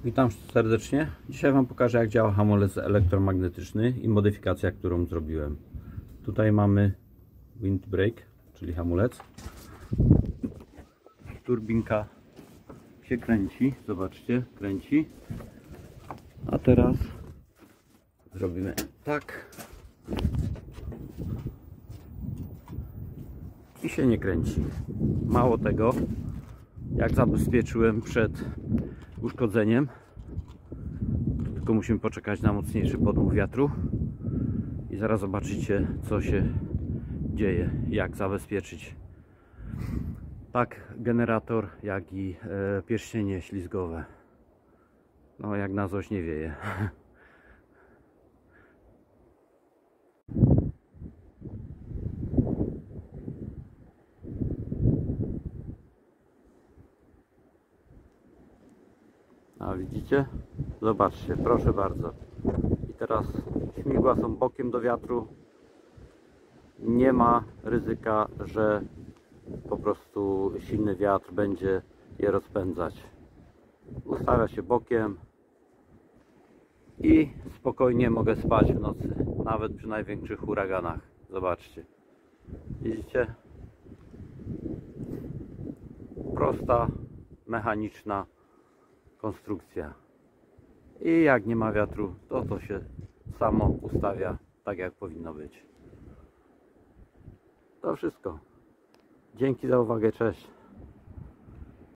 Witam serdecznie. Dzisiaj Wam pokażę, jak działa hamulec elektromagnetyczny i modyfikacja, którą zrobiłem. Tutaj mamy windbreak, czyli hamulec. Turbinka się kręci, zobaczcie, kręci. A teraz zrobimy tak i się nie kręci. Mało tego, jak zabezpieczyłem przed uszkodzeniem, tylko musimy poczekać na mocniejszy podmuch wiatru i zaraz zobaczycie, co się dzieje, jak zabezpieczyć tak generator, jak i pierścienie ślizgowe. No, jak na złość nie wieje. A widzicie? Zobaczcie, proszę bardzo. I teraz śmigła są bokiem do wiatru. Nie ma ryzyka, że po prostu silny wiatr będzie je rozpędzać. Ustawia się bokiem i spokojnie mogę spać w nocy, nawet przy największych huraganach. Zobaczcie. Widzicie? Prosta, mechaniczna konstrukcja. I jak nie ma wiatru, to się samo ustawia tak, jak powinno być. To wszystko. Dzięki za uwagę, cześć.